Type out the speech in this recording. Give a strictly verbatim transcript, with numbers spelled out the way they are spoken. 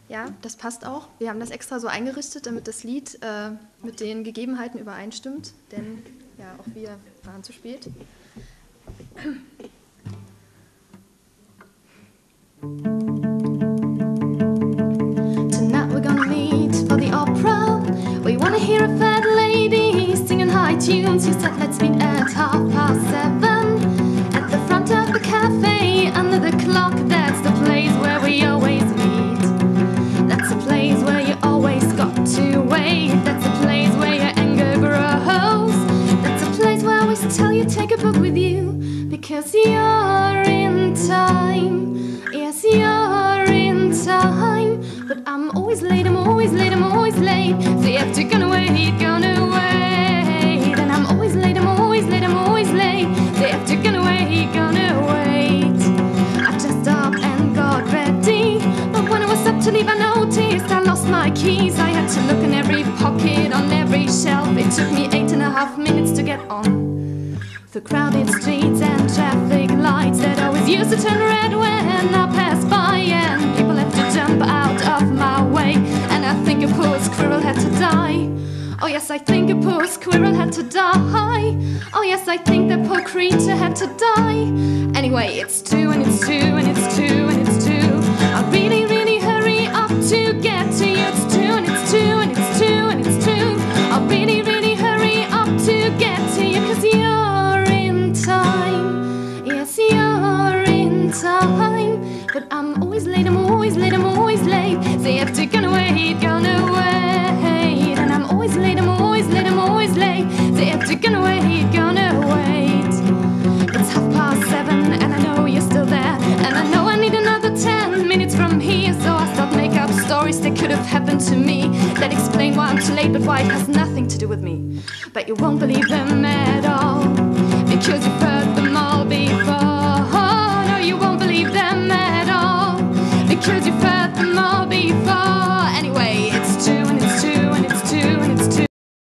Ja, das passt auch. Wir haben das extra so eingerichtet, damit das Lied äh, mit den Gegebenheiten übereinstimmt, denn ja, auch wir waren zu spät. Tonight we're gonna meet for the opera. We wanna hear a fat lady singing high tunes. You said let's meet at half past seven at the front of the cafe under the clock. That's the place where we always meet. That's the place where you always got to wait. That's the place where your anger grows. That's the place where I always tell you take a book with you, because you're in time. Yes, you're in time. But I'm always late, I'm always late, I'm always late. So you have to gonna wait, gonna wait. And I'm always late, I'm always late, I'm always late. So you have to gonna wait, gonna wait. I just up and got ready, but when I was up to leave I noticed I lost my keys. I had to look in every pocket, on every shelf. It took me eight and a half minutes to get on the crowded streets and traffic lights that always used to turn red when I pass by, and people have to jump out of my way. And I think a poor squirrel had to die. Oh yes, I think a poor squirrel had to die. Oh yes, I think that poor creature had to die. Anyway, it's two and it's two and it's two and it's two. I really, really hurry up to get to you. It's two and it's two and it's two and it's two. I really, really hurry up to get to you, 'cause you're in time. Yes, you're in time. But I'm always late, I'm always late, I'm always late. So you have to gonna wait, gonna wait. And I'm always late, I'm always late, I'm always late. So you have to gonna wait, gonna wait. It's half past seven and I know you're still there. And I know I need another ten minutes from here. So I start make up stories that could have happened to me, that explain why I'm too late, but why it has nothing to do with me. But you won't believe them at all, because you've heard them all before. No, you won't believe them at all, because you've heard